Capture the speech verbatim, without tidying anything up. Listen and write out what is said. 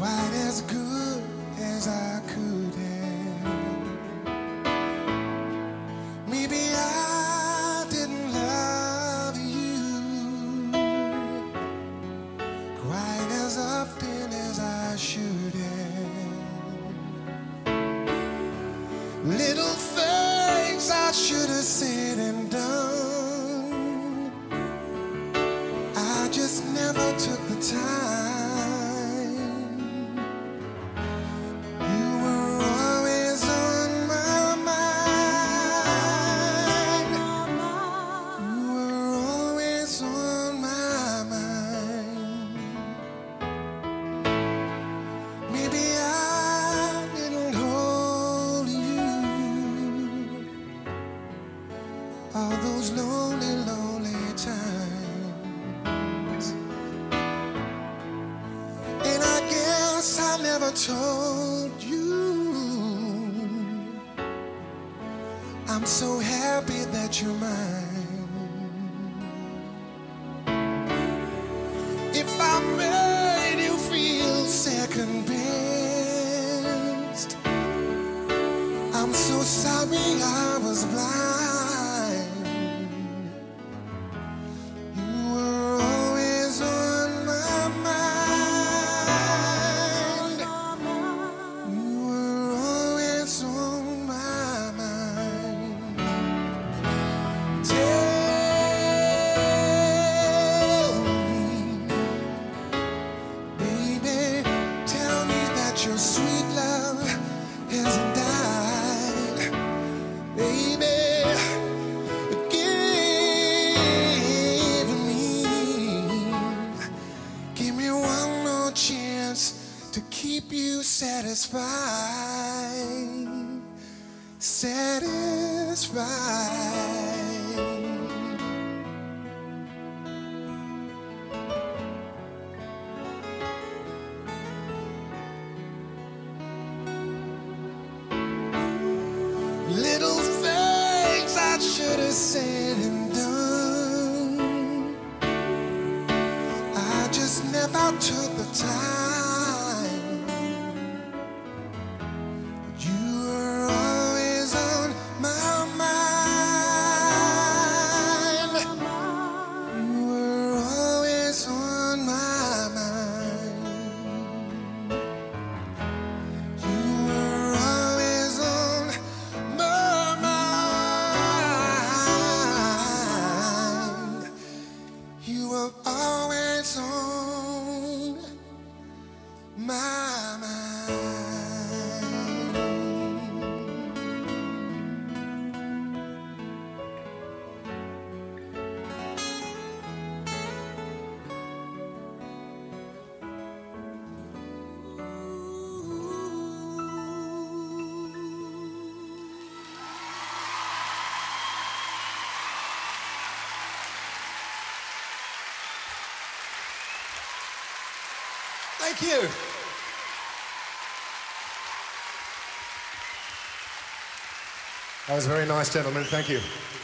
quite as good as I could have. Maybe I didn't love you quite as often as I should have. Little things I should have said and done, I just never took the time. Told you I'm so happy that you're mine. If I made you feel second best, I'm so sorry I was blind. Satisfied, satisfied. Little things I should have said and done, I just never took the time. Thank you. That was very nice, gentlemen. Thank you.